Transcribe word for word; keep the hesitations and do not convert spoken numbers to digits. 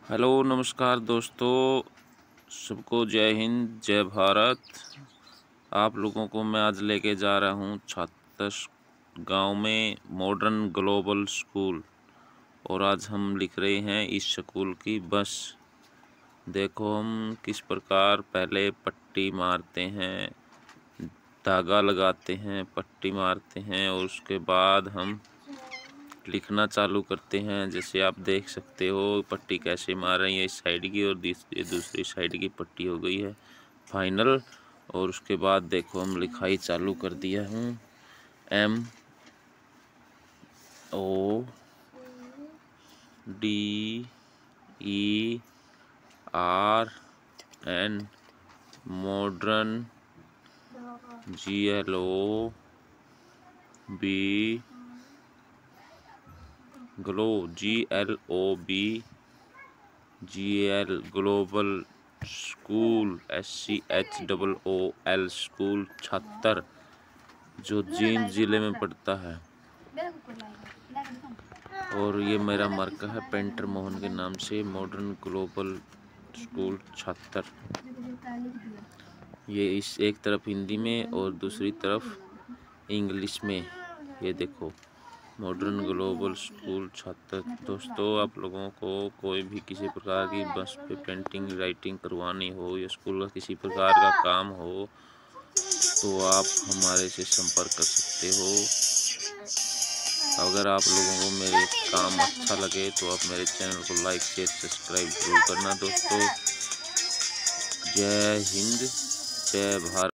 Hello नमस्कार दोस्तों, सबको जय हिंद जय भारत। आप लोगों को मैं आज लेके जा रहा हूँ छत्तीस गांव में मॉडर्न ग्लोबल स्कूल। और आज हम लिख रहे हैं इस स्कूल की बस। देखो हम किस प्रकार पहले पट्टी मारते हैं, धागा लगाते हैं, पट्टी मारते हैं और उसके बाद हम लिखना चालू करते हैं। जैसे आप देख सकते हो पट्टी कैसे मार रही है इस साइड की, और ये दूसरी साइड की पट्टी हो गई है फाइनल। और उसके बाद देखो हम लिखाई चालू कर दिया हूँ। M O D E R N modern, G L O B glow, G L O B G L global school, S C H double O L school छहत्तर, जो जींद जिले में पड़ता है। और ये मेरा मार्का है पेंटर मोहन के नाम से, मॉडर्न ग्लोबल स्कूल छहत्तर। ये इस एक तरफ हिंदी में और दूसरी तरफ इंग्लिश में। ये देखो मॉडर्न ग्लोबल स्कूल छहत्तर। दोस्तों आप लोगों को कोई भी किसी प्रकार की बस पे पेंटिंग राइटिंग करवानी हो या स्कूल का किसी प्रकार का काम हो तो आप हमारे से संपर्क कर सकते हो। अगर आप लोगों को मेरे काम अच्छा लगे तो आप मेरे चैनल को लाइक शेयर सब्सक्राइब जरूर करना दोस्तों। जय हिंद जय भारत।